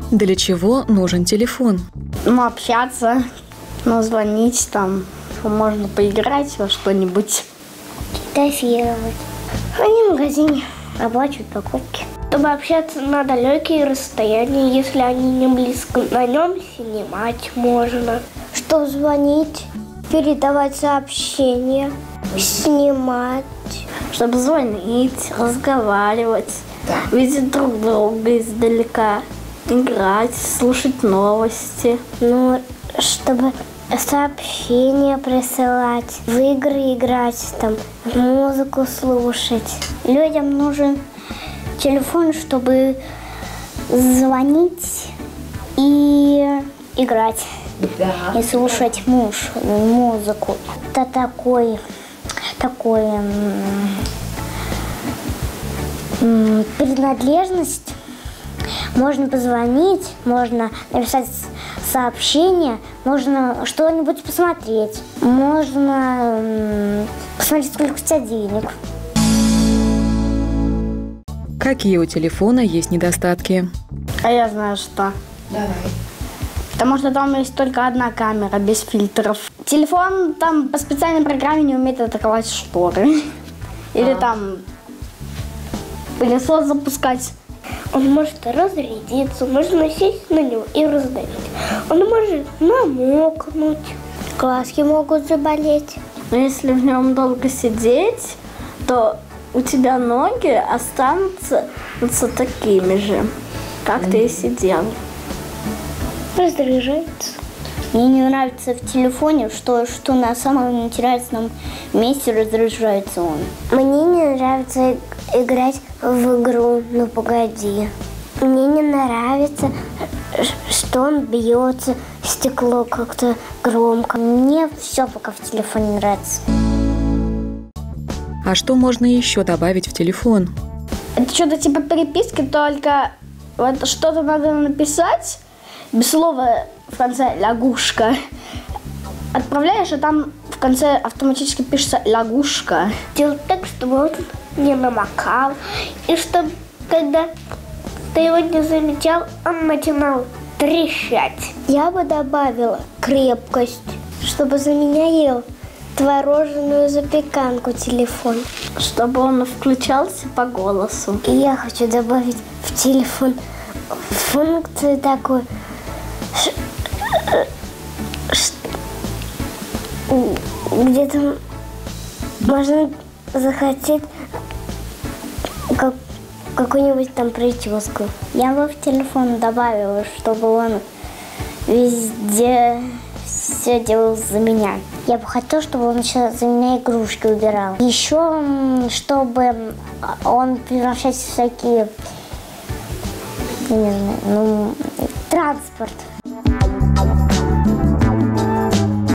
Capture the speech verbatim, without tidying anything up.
Для чего нужен телефон? Ну, общаться, ну, звонить там, можно поиграть во что-нибудь. Фотографировать. Они в магазине оплачивают покупки. Чтобы общаться на далекие расстояния, если они не близко, на нем снимать можно. Чтобы звонить, передавать сообщения, снимать. Чтобы звонить, разговаривать, да. Видеть друг друга издалека, играть, слушать новости. Ну, чтобы сообщения присылать, в игры играть, там, музыку слушать. Людям нужен телефон, чтобы звонить и играть, да. И слушать муж, музыку. Это такой, такой м- принадлежность. Можно позвонить, можно написать сообщение, можно что-нибудь посмотреть, можно м- посмотреть, сколько у тебя денег. Какие у телефона есть недостатки? А я знаю, что. Давай. Потому что там есть только одна камера, без фильтров. Телефон там по специальной программе не умеет атаковать шторы. Или а. там пылесос запускать. Он может разрядиться, можно сесть на него и раздавить. Он может намокнуть. Глазки могут заболеть. Но если в нем долго сидеть, то у тебя ноги останутся вот такими же, как mm. ты и сидел. Раздражается. Мне не нравится в телефоне, что, что на самом интересном месте раздражается он. Мне не нравится играть в игру «Ну погоди». Мне не нравится, что он бьется, стекло как-то громко. Мне все пока в телефоне нравится. А что можно еще добавить в телефон? Это что-то типа переписки, только вот что-то надо написать, без слова в конце «лягушка». Отправляешь, а там в конце автоматически пишется «лягушка». Делать так, чтобы он не намокал, и чтобы, когда ты его не замечал, он начинал трещать. Я бы добавила крепкость, чтобы за меня ел творожную запеканку телефон. Чтобы он включался по голосу. И я хочу добавить в телефон функцию такую, где-то можно захотеть как, какую-нибудь там прическу. Я бы в телефон добавила, чтобы он везде все делал за меня. Я бы хотела, чтобы он сейчас за меня игрушки убирал. Еще, чтобы он превращался в всякие, не знаю, ну, транспорт.